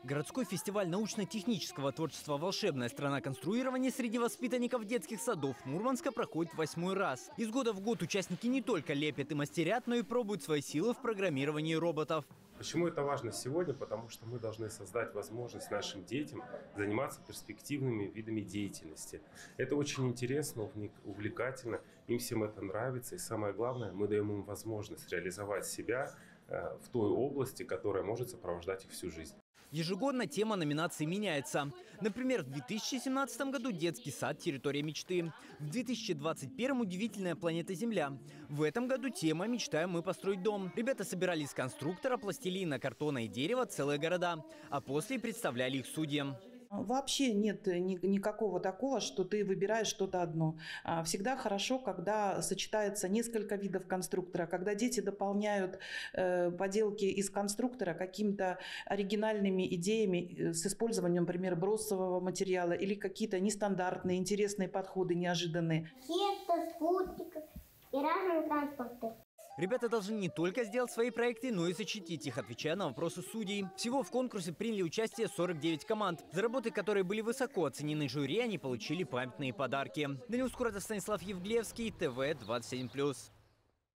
Городской фестиваль научно-технического творчества «Волшебная страна конструирования» среди воспитанников детских садов Мурманска проходит 8-й раз. Из года в год участники не только лепят и мастерят, но и пробуют свои силы в программировании роботов. Почему это важно сегодня? Потому что мы должны создать возможность нашим детям заниматься перспективными видами деятельности. Это очень интересно, увлекательно, им всем это нравится. И самое главное, мы даем им возможность реализовать себя в той области, которая может сопровождать их всю жизнь. Ежегодно тема номинации меняется. Например, в 2017 году детский сад «Территория мечты». В 2021 удивительная планета Земля. В этом году тема «Мечтаем мы построить дом». Ребята собирали из конструктора, пластилина, картона и дерева целые города, а после представляли их судьям. Вообще нет никакого такого, что ты выбираешь что-то одно. Всегда хорошо, когда сочетается несколько видов конструктора, когда дети дополняют поделки из конструктора какими-то оригинальными идеями с использованием, например, бросового материала или какие-то нестандартные, интересные подходы, неожиданные. Спутников и разные транспорты. Ребята должны не только сделать свои проекты, но и защитить их, отвечая на вопросы судей. Всего в конкурсе приняли участие 49 команд. За работы, которые были высоко оценены жюри, они получили памятные подарки. Данил Скурата, Станислав Евглевский, ТВ 27+.